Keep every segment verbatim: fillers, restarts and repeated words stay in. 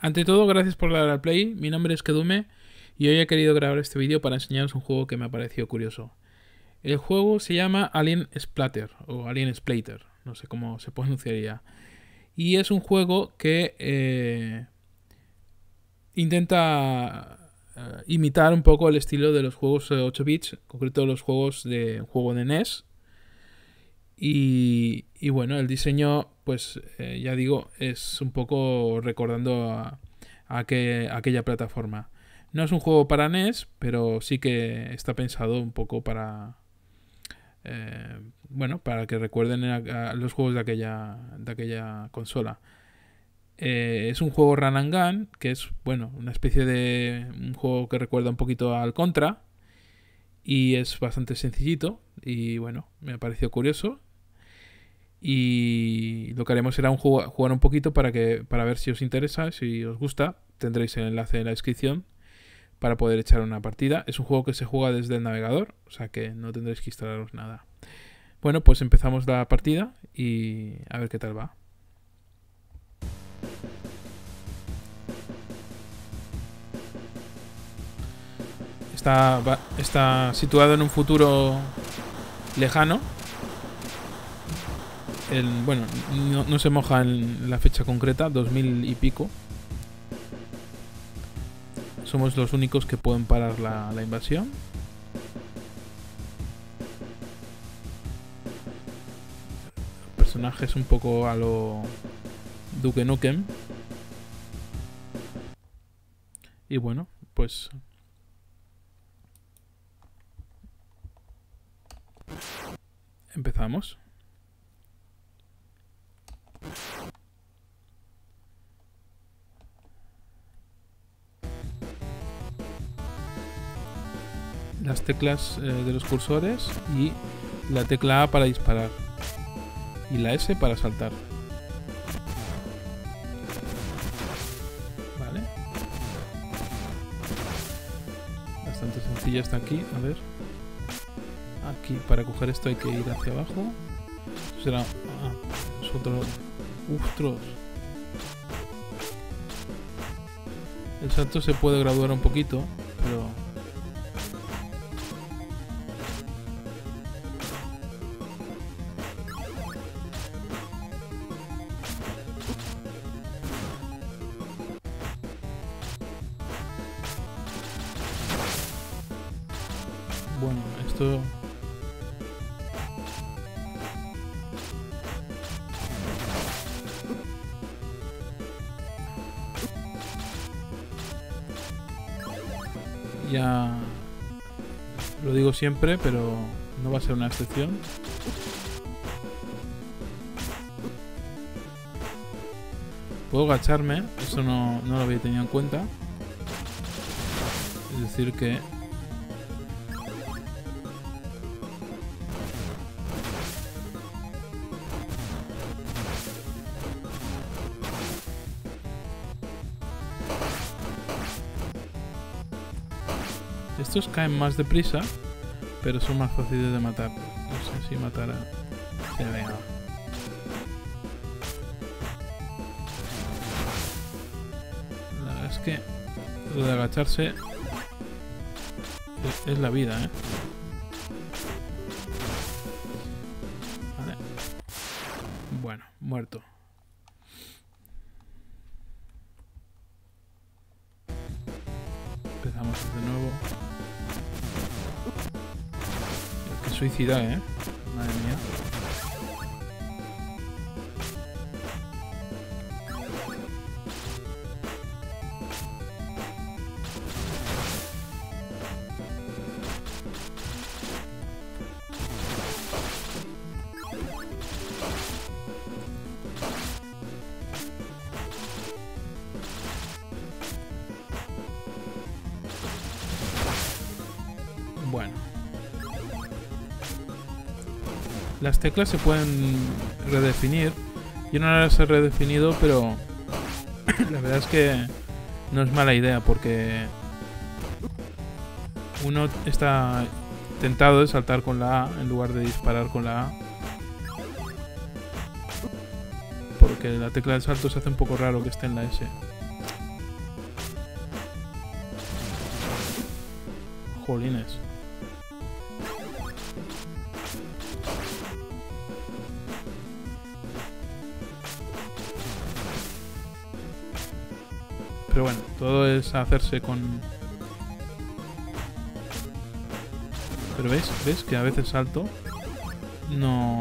Ante todo, gracias por dar al play. Mi nombre es Kedume y hoy he querido grabar este vídeo para enseñaros un juego que me ha parecido curioso. El juego se llama Alien Splatter o Alien Splatter, no sé cómo se pronunciaría. Y es un juego que eh, intenta eh, imitar un poco el estilo de los juegos ocho bits, en concreto los juegos de un juego de N E S. Y, y bueno, el diseño, pues eh, ya digo, es un poco recordando a, a, que, a aquella plataforma. No es un juego para N E S, pero sí que está pensado un poco para... Eh, bueno, para que recuerden a, a los juegos de aquella, de aquella consola. Eh, es un juego run and gun, que es, bueno, una especie de un juego que recuerda un poquito al Contra. Y es bastante sencillito. Y bueno, me ha parecido curioso. Y lo que haremos será un juego, jugar un poquito para que para ver si os interesa, si os gusta. Tendréis el enlace en la descripción para poder echar una partida. Es un juego que se juega desde el navegador, o sea que no tendréis que instalaros nada. Bueno, pues empezamos la partida y a ver qué tal va. Está, va, está situado en un futuro lejano. El, bueno, no, no se moja en la fecha concreta, dos mil y pico. Somos los únicos que pueden parar la, la invasión. El personaje es un poco a lo Duke Nukem. Y bueno, pues... empezamos. Las teclas eh, de los cursores y la tecla A para disparar y la S para saltar. Vale. Bastante sencilla hasta aquí. A ver. Aquí para coger esto hay que ir hacia abajo. Esto será... Ah, es otro... ¡Ustros! El salto se puede graduar un poquito, pero... Bueno, esto... Ya lo digo siempre, pero no va a ser una excepción. Puedo agacharme, eso no, no lo había tenido en cuenta. Es decir que... Estos caen más deprisa, pero son más fáciles de matar. No sé si matar a... Sí, venga. La verdad es que lo de agacharse es, es la vida, ¿eh? Vale. Bueno, muerto. Empezamos de nuevo. Qué suicida, eh. Madre mía. Bueno. Las teclas se pueden redefinir. Yo no las he redefinido, pero la verdad es que no es mala idea porque uno está tentado de saltar con la A en lugar de disparar con la A. Porque la tecla del salto se hace un poco raro que esté en la S. Jolines. Pero bueno, todo es hacerse con... Pero ves, ves que a veces salto. No...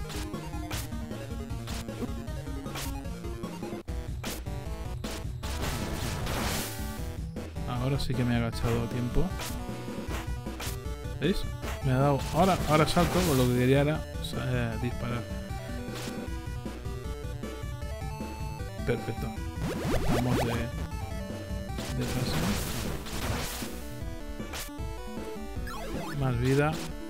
Ahora sí que me he agachado a tiempo. ¿Veis? Me ha dado... Ahora, ahora salto, o lo que quería era eh, disparar. Perfecto. Vamos de... de paso. Más vida.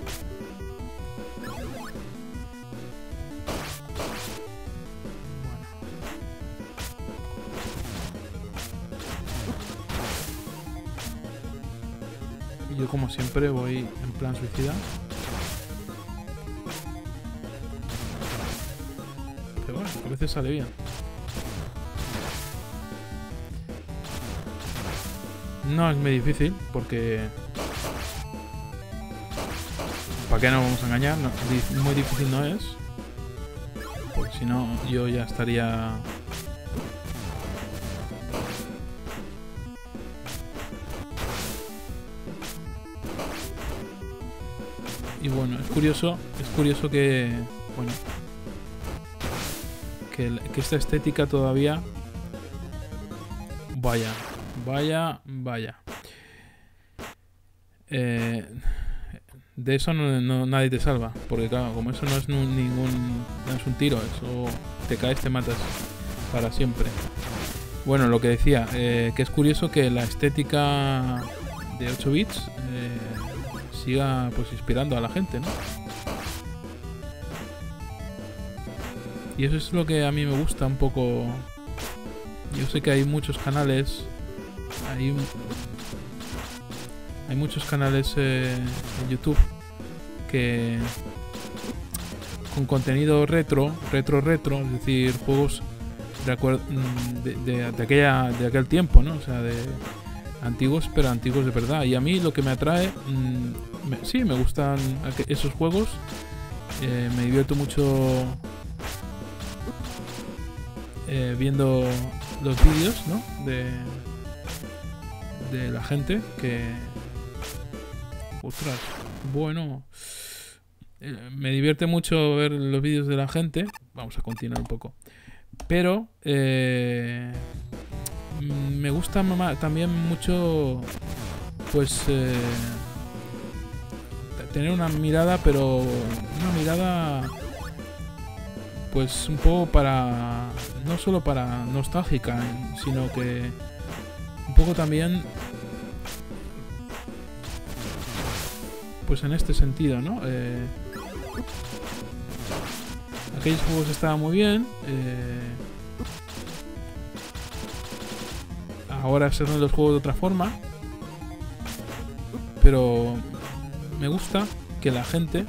Y yo, como siempre, voy en plan suicida. Pero bueno, a veces sale bien. No es muy difícil, porque... ¿Para qué nos vamos a engañar? No, muy difícil no es. Porque si no, yo ya estaría... Y bueno, es curioso, es curioso que... Bueno... Que, que esta estética todavía... Vaya, vaya, vaya. Eh... De eso no, no, nadie te salva, porque claro, como eso no es ningún, no es un tiro, eso te caes, te matas para siempre. Bueno, lo que decía, eh, que es curioso que la estética de ocho bits eh, siga pues inspirando a la gente, ¿no? Y eso es lo que a mí me gusta un poco. Yo sé que hay muchos canales, hay Hay muchos canales eh, en YouTube que con contenido retro, retro, retro, es decir, juegos de, de, de, aquella, de aquel tiempo, ¿no? O sea, de antiguos, pero antiguos de verdad. Y a mí lo que me atrae, mmm, me, sí, me gustan esos juegos, eh, me divierto mucho eh, viendo los vídeos, ¿no? De, de la gente que... Ostras, bueno, eh, me divierte mucho ver los vídeos de la gente. Vamos a continuar un poco. Pero eh, me gusta también mucho, pues, eh, tener una mirada, pero una mirada, pues, un poco para, no solo para nostálgica, sino que un poco también... Pues en este sentido, ¿no? Eh, aquellos juegos estaban muy bien. Eh, ahora se hacen los juegos de otra forma. Pero me gusta que la gente...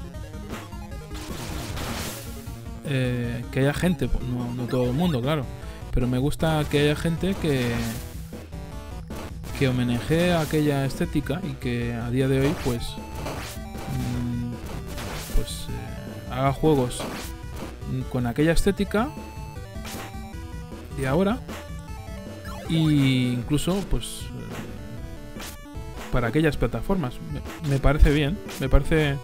Eh, que haya gente, no, no todo el mundo, claro. Pero me gusta que haya gente que... que homenajee a aquella estética y que a día de hoy pues mmm, pues eh, haga juegos con aquella estética de ahora, e incluso pues eh, para aquellas plataformas. Me, me parece bien, me parece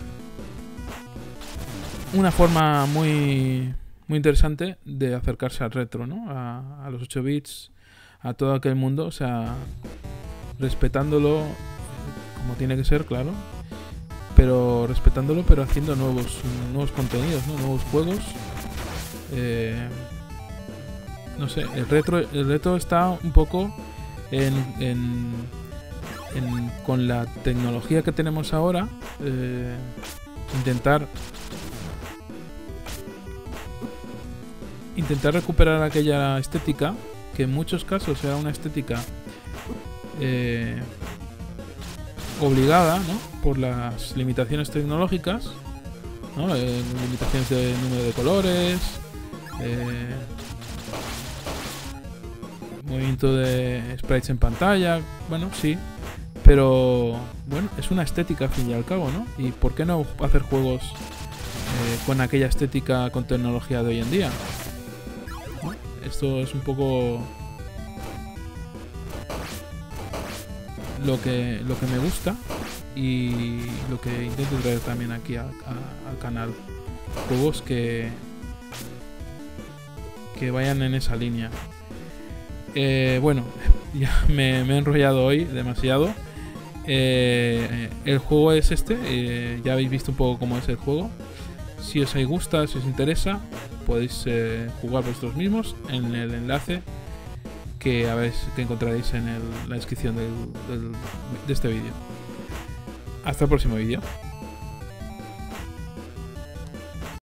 una forma muy muy interesante de acercarse al retro, ¿no? A, a los ocho bits, a todo aquel mundo, o sea, respetándolo eh, como tiene que ser, claro, pero respetándolo, pero haciendo nuevos nuevos contenidos, ¿no? Nuevos juegos. Eh, no sé, el retro, el retro está un poco en, en, en con la tecnología que tenemos ahora, eh, intentar intentar recuperar aquella estética, que en muchos casos era una estética eh, obligada, ¿no? Por las limitaciones tecnológicas, ¿no? Eh, limitaciones de número de colores, eh, movimiento de sprites en pantalla, bueno, sí, Pero bueno, es una estética al fin y al cabo, ¿no? ¿Y por qué no hacer juegos eh, con aquella estética, con tecnología de hoy en día? ¿No? Esto es un poco lo que, lo que me gusta y lo que intento traer también aquí a, a, al canal. Juegos que, que vayan en esa línea. Eh, bueno, ya me, me he enrollado hoy demasiado. Eh, el juego es este, eh, ya habéis visto un poco cómo es el juego. Si os gusta, si os interesa, podéis eh, jugar vosotros mismos en el enlace que, a ver, que encontraréis en el, la descripción del, del, de este vídeo. Hasta el próximo vídeo.